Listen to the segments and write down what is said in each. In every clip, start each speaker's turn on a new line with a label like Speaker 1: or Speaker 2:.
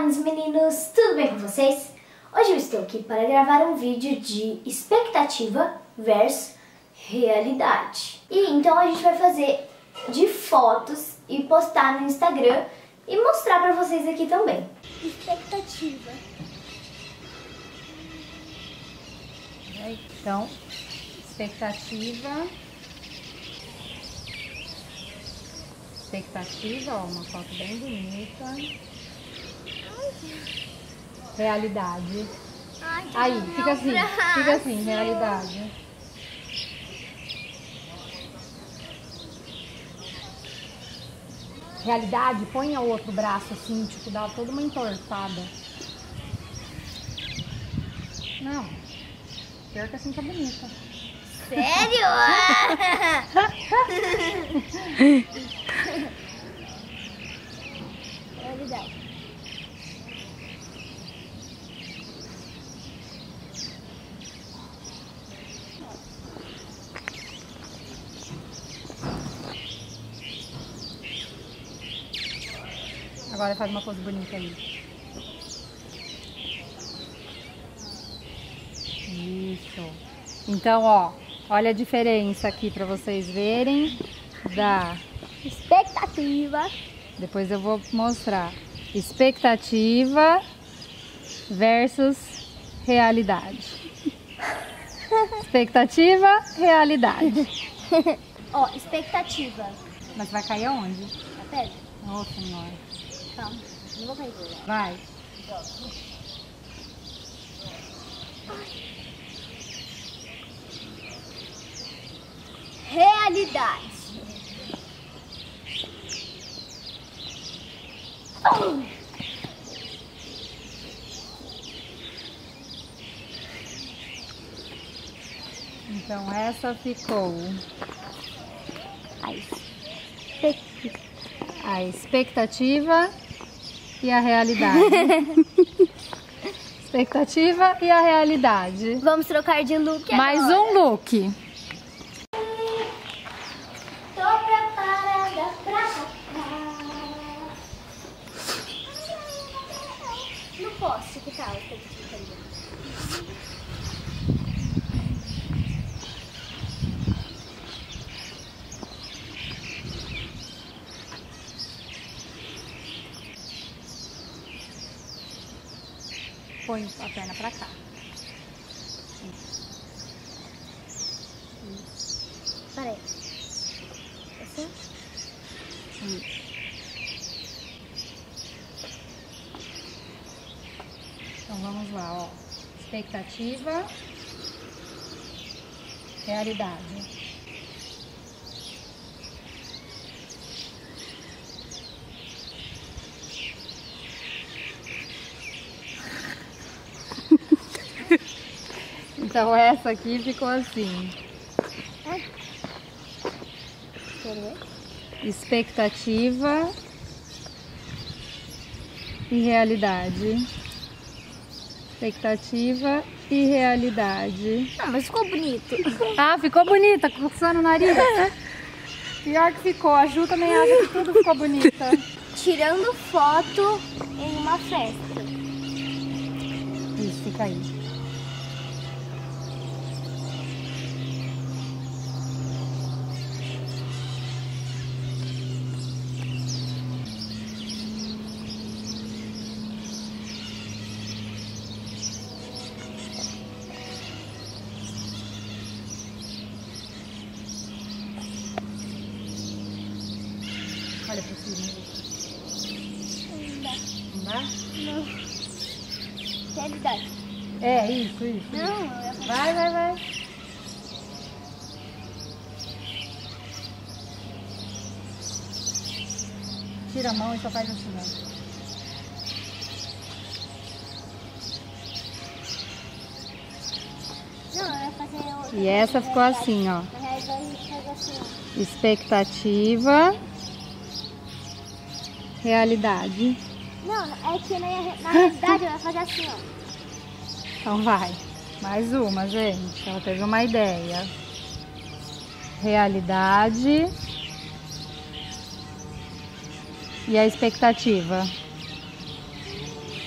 Speaker 1: meninas e meninos, tudo bem com vocês? Hoje eu estou aqui para gravar um vídeo de expectativa versus realidade. E então a gente vai fazer de fotos e postar no Instagram e mostrar para vocês aqui também. Expectativa.
Speaker 2: Então, expectativa, ó, uma foto bem bonita. Realidade. Aí, fica assim, realidade. Realidade, põe o outro braço assim, tipo, dá toda uma entortada. Não, pior que assim tá bonita.
Speaker 1: Sério? Realidade.
Speaker 2: Agora faz uma pose bonita aí. Isso. Então, ó, olha a diferença aqui pra vocês verem da
Speaker 1: Expectativa.
Speaker 2: Depois eu vou mostrar. Expectativa versus realidade. Expectativa, realidade.
Speaker 1: Ó, expectativa.
Speaker 2: Mas vai cair aonde?
Speaker 1: A pedra?
Speaker 2: Nossa senhora.
Speaker 1: Calma, não vou cair.
Speaker 2: Vai.
Speaker 1: Realidade.
Speaker 2: Então essa ficou a expectativa e a realidade. Expectativa e a realidade.
Speaker 1: Vamos trocar de look agora.
Speaker 2: Mais um look.
Speaker 1: Tô preparada pra tocar. Não posso ficar a expectativa ali.
Speaker 2: Põe a perna pra cá.
Speaker 1: Peraí. Assim?
Speaker 2: Isso. Então vamos lá, ó. Expectativa, realidade. Então essa aqui ficou assim. Expectativa e realidade. Expectativa e realidade.
Speaker 1: Ah, mas ficou bonito.
Speaker 2: Ah, ficou bonita, coçando o nariz. Pior que ficou, a Ju também acha que tudo ficou bonita.
Speaker 1: Tirando foto em uma festa.
Speaker 2: Isso, fica aí. Olha pra cima.
Speaker 1: Não dá.
Speaker 2: Não dá?
Speaker 1: Não. Realidade.
Speaker 2: É, isso.
Speaker 1: Não, eu ia falar.
Speaker 2: Vai. Tira a mão e só faz assim, ó.
Speaker 1: Não, eu ia fazer outra.
Speaker 2: E essa ficou assim, ó.
Speaker 1: Na realidade, a gente faz assim, ó.
Speaker 2: Expectativa, realidade.
Speaker 1: Não, é que na realidade eu ia fazer assim, ó.
Speaker 2: Então vai. Mais uma, gente. Ela teve uma ideia. Realidade e a expectativa.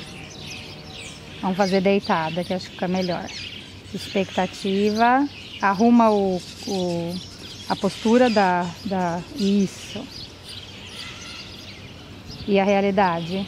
Speaker 2: Vamos fazer deitada, que acho que fica melhor. Expectativa. Arruma a postura Isso. E a realidade.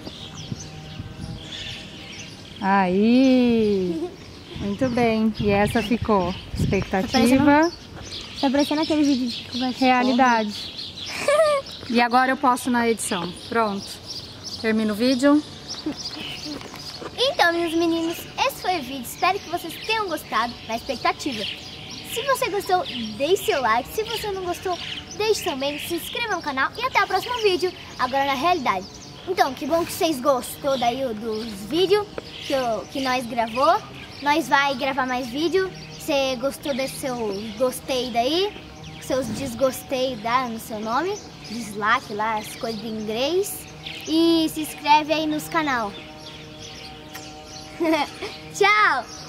Speaker 2: Aí. Muito bem. E essa ficou. Expectativa.
Speaker 1: Tá parecendo aquele vídeo de conversa.
Speaker 2: Realidade. E agora eu posto na edição. Pronto. Termino o vídeo.
Speaker 1: Então, meus meninos, esse foi o vídeo. Espero que vocês tenham gostado na expectativa. Se você gostou, deixe seu like. Se você não gostou, deixe também. Se inscreva no canal e até o próximo vídeo. Agora na realidade. Então, que bom que vocês gostou daí dos vídeos que nós gravou. Nós vai gravar mais vídeo. Você gostou desse seu gostei daí? Seus desgostei dá no seu nome. Dislike lá, as coisas de inglês. E se inscreve aí nos canal. Tchau!